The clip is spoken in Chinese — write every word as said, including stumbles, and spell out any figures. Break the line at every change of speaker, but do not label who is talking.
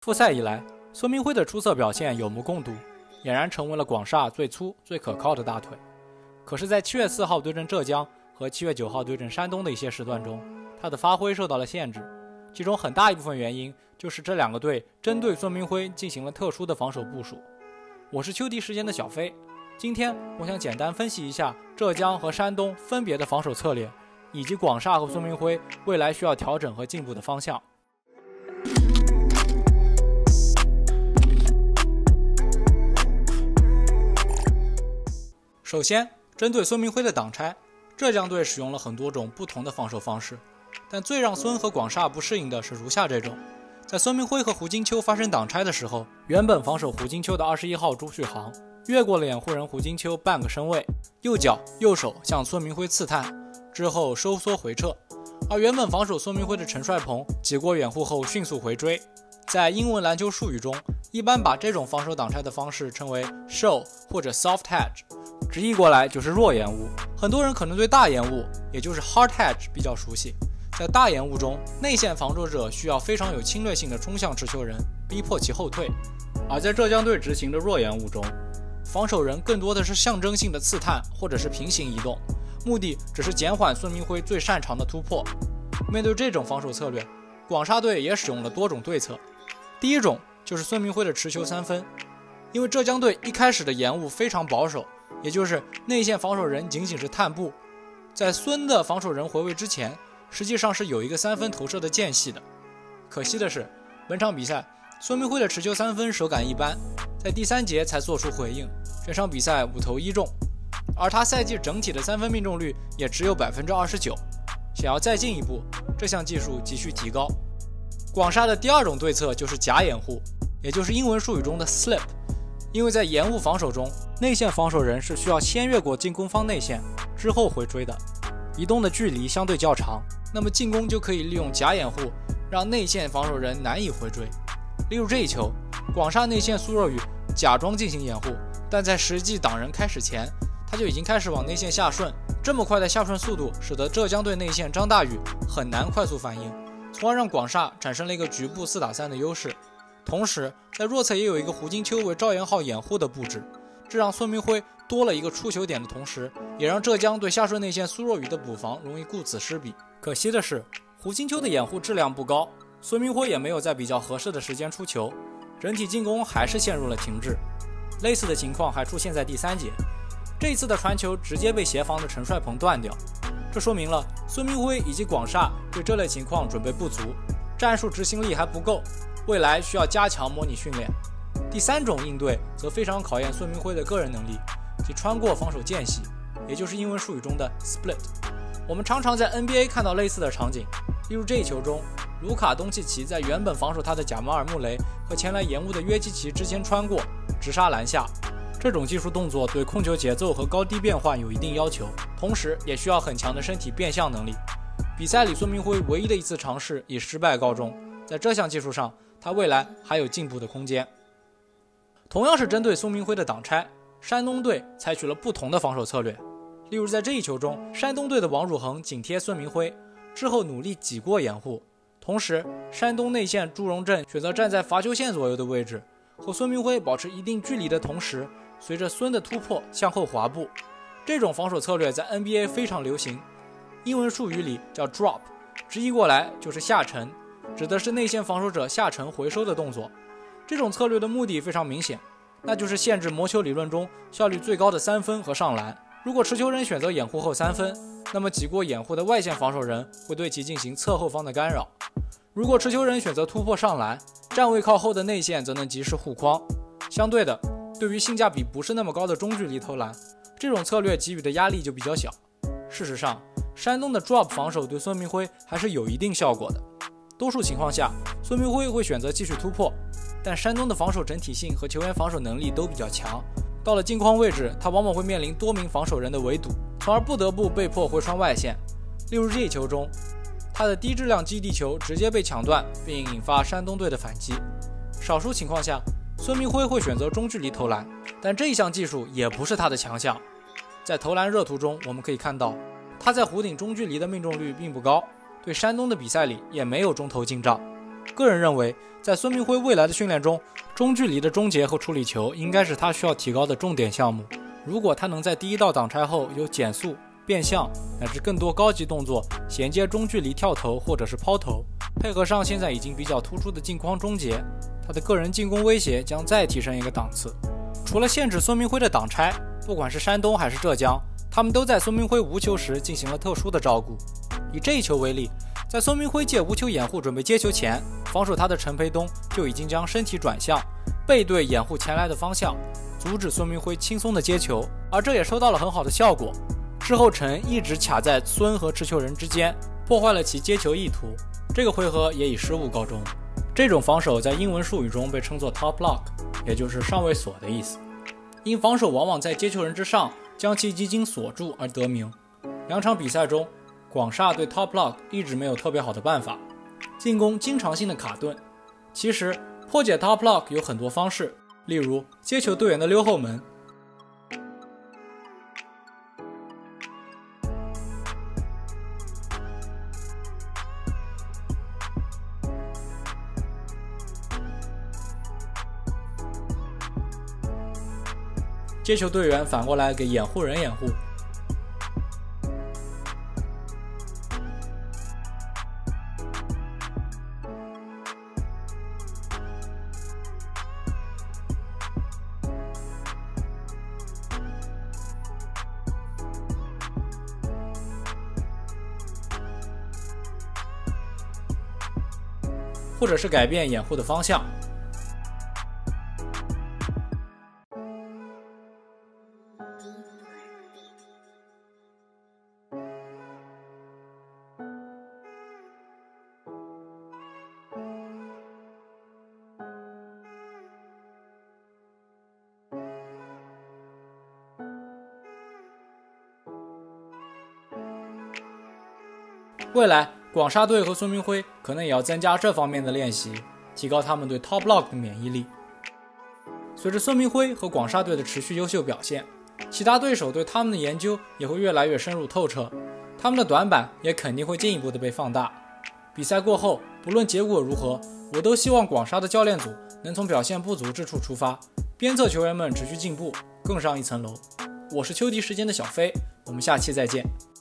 复赛以来，孙铭徽的出色表现有目共睹，俨然成为了广厦最粗、最可靠的大腿。可是，在七月四号对阵浙江和七月九号对阵山东的一些时段中，他的发挥受到了限制，其中很大一部分原因就是这两个队针对孙铭徽进行了特殊的防守部署。我是秋迪时间的小飞，今天我想简单分析一下浙江和山东分别的防守策略，以及广厦和孙铭徽未来需要调整和进步的方向。首先，针对孙铭徽的挡拆，浙江队使用了很多种不同的防守方式，但最让孙和广厦不适应的是如下这种：在孙铭徽和胡金秋发生挡拆的时候，原本防守胡金秋的二十一号朱旭航越过了掩护人胡金秋半个身位，右脚右手向孙铭徽刺探，之后收缩回撤，而原本防守孙铭徽的陈帅鹏挤过掩护后迅速回追。在英文篮球术语中，一般把这种防守挡拆的方式称为 show 或者 soft hedge， 直译过来就是弱掩护。很多人可能对大掩护，也就是 hard hedge 比较熟悉。在大掩护中，内线防守者需要非常有侵略性的冲向持球人，逼迫其后退；而在浙江队执行的弱掩护中，防守人更多的是象征性的刺探或者是平行移动，目的只是减缓孙铭徽最擅长的突破。面对这种防守策略，广厦队也使用了多种对策。第一种就是孙铭徽的持球三分，因为浙江队一开始的掩护非常保守，也就是内线防守人仅仅是探步，在孙的防守人回位之前，实际上是有一个三分投射的间隙的。可惜的是，本场比赛孙铭徽的持球三分手感一般，在第三节才做出回应，全场比赛五投一中，而他赛季整体的三分命中率也只有 百分之二十九。 想要再进一步，这项技术急需提高。广厦的第二种对策就是假掩护，也就是英文术语中的 slip。 因为在掩护防守中，内线防守人是需要先越过进攻方内线之后回追的，移动的距离相对较长，那么进攻就可以利用假掩护让内线防守人难以回追。例如这一球，广厦内线苏若雨假装进行掩护，但在实际挡人开始前，他就已经开始往内线下顺，这么快的下顺速度使得浙江队内线张大宇很难快速反应，从而让广厦产生了一个局部四打三的优势。同时在弱侧也有一个胡金秋为赵岩浩掩护的布置，这让孙铭徽多了一个出球点的同时，也让浙江对下顺内线苏若雨的补防容易顾此失彼。可惜的是，胡金秋的掩护质量不高，孙铭徽也没有在比较合适的时间出球，整体进攻还是陷入了停滞。类似的情况还出现在第三节，这一次的传球直接被协防的陈帅鹏断掉，这说明了孙铭徽以及广厦对这类情况准备不足，战术执行力还不够，未来需要加强模拟训练。第三种应对则非常考验孙铭徽的个人能力，即穿过防守间隙，也就是英文术语中的 split。 我们常常在 N B A 看到类似的场景，例如这一球中，卢卡东契奇在原本防守他的贾马尔穆雷和前来掩护的约基奇之间穿过，直杀篮下。这种技术动作对控球节奏和高低变换有一定要求，同时也需要很强的身体变向能力。比赛里孙铭徽唯一的一次尝试以失败告终，在这项技术上他未来还有进步的空间。同样是针对孙铭徽的挡拆，山东队采取了不同的防守策略。例如在这一球中，山东队的王汝恒紧贴孙铭徽之后努力挤过掩护，同时山东内线朱荣振选择站在罚球线左右的位置，和孙铭徽保持一定距离的同时，随着孙的突破向后滑步。这种防守策略在 N B A 非常流行，英文术语里叫 drop， 直译过来就是下沉，指的是内线防守者下沉回收的动作。这种策略的目的非常明显，那就是限制魔球理论中效率最高的三分和上篮。如果持球人选择掩护后三分，那么挤过掩护的外线防守人会对其进行侧后方的干扰；如果持球人选择突破上篮，站位靠后的内线则能及时护框。相对的，对于性价比不是那么高的中距离投篮，这种策略给予的压力就比较小。事实上，山东的 drop 防守对孙铭徽还是有一定效果的。多数情况下，孙铭徽会选择继续突破，但山东的防守整体性和球员防守能力都比较强，到了镜框位置，他往往会面临多名防守人的围堵，从而不得不被迫回传外线。例如这一球中，他的低质量基地球直接被抢断，并引发山东队的反击。少数情况下，孙铭徽会选择中距离投篮，但这一项技术也不是他的强项。在投篮热图中，我们可以看到他在弧顶中距离的命中率并不高，对山东的比赛里也没有中投进账。 个人认为，在孙铭徽未来的训练中，中距离的终结和处理球应该是他需要提高的重点项目。如果他能在第一道挡拆后有减速、变向乃至更多高级动作衔接中距离跳投或者是抛投，配合上现在已经比较突出的镜框终结，他的个人进攻威胁将再提升一个档次。除了限制孙铭徽的挡拆，不管是山东还是浙江，他们都在孙铭徽无球时进行了特殊的照顾。以这一球为例，在孙铭徽借无球掩护准备接球前，防守他的陈培东就已经将身体转向，背对掩护前来的方向，阻止孙铭徽轻松的接球，而这也收到了很好的效果。之后陈一直卡在孙和持球人之间，破坏了其接球意图，这个回合也以失误告终。这种防守在英文术语中被称作 top lock， 也就是上位锁的意思。因防守往往在接球人之上将其几经锁住而得名。两场比赛中，广厦对 top lock 一直没有特别好的办法，进攻经常性的卡顿。其实破解 top lock 有很多方式，例如接球队员的溜后门，接球队员反过来给掩护人掩护，或者是改变掩护的方向。未来广厦队和孙铭徽可能也要增加这方面的练习，提高他们对 top lock 的免疫力。随着孙铭徽和广厦队的持续优秀表现，其他对手对他们的研究也会越来越深入透彻，他们的短板也肯定会进一步的被放大。比赛过后，不论结果如何，我都希望广厦的教练组能从表现不足之处出发，鞭策球员们持续进步，更上一层楼。我是秋迪时间的小飞，我们下期再见。